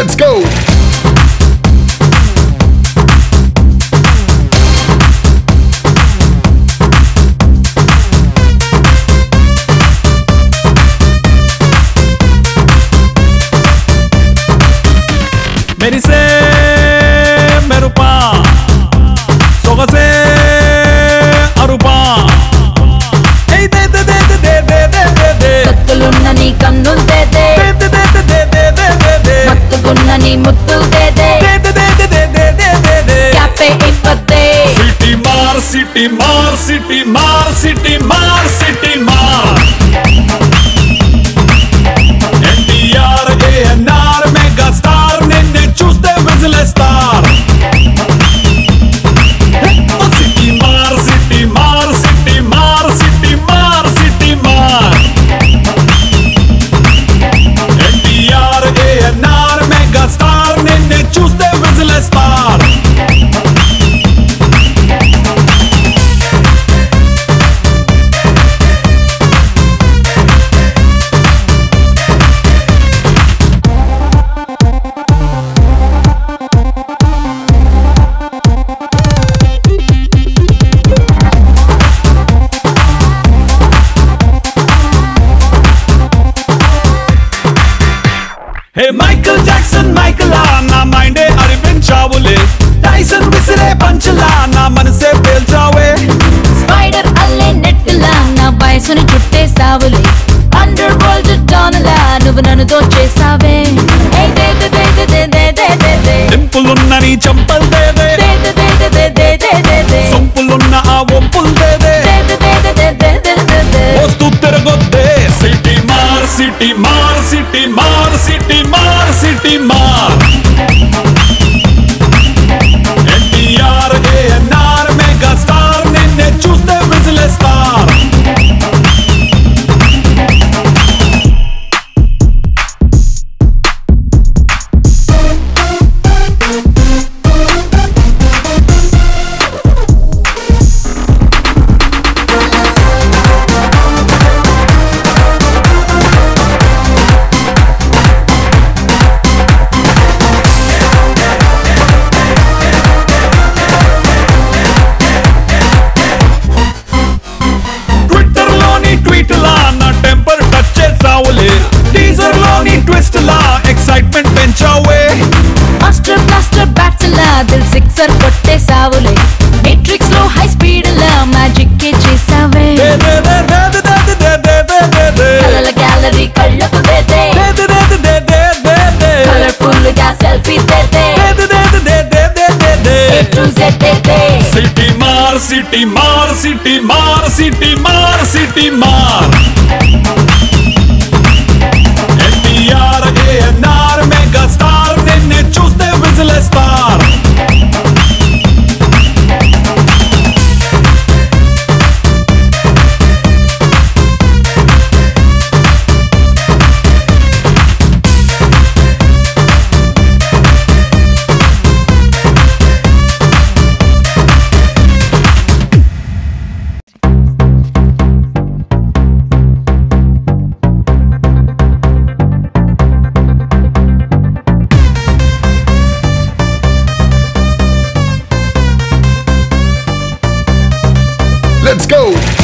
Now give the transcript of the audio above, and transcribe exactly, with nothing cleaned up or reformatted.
Let's go! మెరిసే మెరుపా సొగసే అరుపా కత్తులున్న నీ కన్నులు దేదే మత్తుకున్న నీ ముత్తులు దేదే క్యాపే ఇప్పదే సిటీ మార్ సిటీ మార్ సిటీ మార్ సిటీ మార్ సిటీ మార్ ఎన్టీఆర్ ఏఎన్ఆర్ మెగా స్టార్ నిన్ను చూస్తే విజిలేస్తార్ సిటీ మార్ సిటీ మార్ సిటీ మార్ సిటీ మార్ సిటీ మార్ ఎన్టీఆర్ ఏఎన్ఆర్ మెగా స్టార్ నిన్ను చూస్తే విజిలేస్తార్ హే మైకల్ జాక్సన్ మైకలా నా మైండే అరిపించావులే టైసన్ విసిరే పంచలా నా మనసే పేల్చావే స్పైడర్ అల్లే నెట్లా నా వయసుని చుట్టేసావులే అండర్ వరల్డ్ డానలా నువ్వు నన్ను దోచేసావే డింపులున్న నీ చంపల్ దేదే సొంపులున్న ఆ ఒంపుల్ దేదే వస్తూ తిరగొద్దే సిటీ మార్ సిటీ మార్ సిటీ మార్ సిటీ మార్ సిటీ మార్ ఎన్టీఆర్ ఏఎన్ఆర్ మెగా స్టార్ నిన్నే చూస్తే విజిలేస్తార్ టీజర్ లోని ట్విస్ట్ లా ఎక్సైట్మెంట్ పెంచావే మాస్టర్ బ్లాస్టర్ బ్యాట్స్ లా దిల్ సిక్సర్ కొట్టేసావులే మెట్రిక్స్ లో హై స్పీడ్ లా మ్యాజిక్ కే చేసావే కలల గ్యాలరీ కళ్ళకు దేదే కలర్ఫుల్ గా సెల్ఫీ దేదే ఏ టు జెడ్ దేదే సిటీ మార్ సిటీ మార్ సిటీ మార్ సిటీ మార్ సిటీ మార్ ఎన్టీఆర్ ఏఎన్ఆర్ మెగా స్టార్ నిన్నే చూస్తే విజిలేస్తార్ Let's go!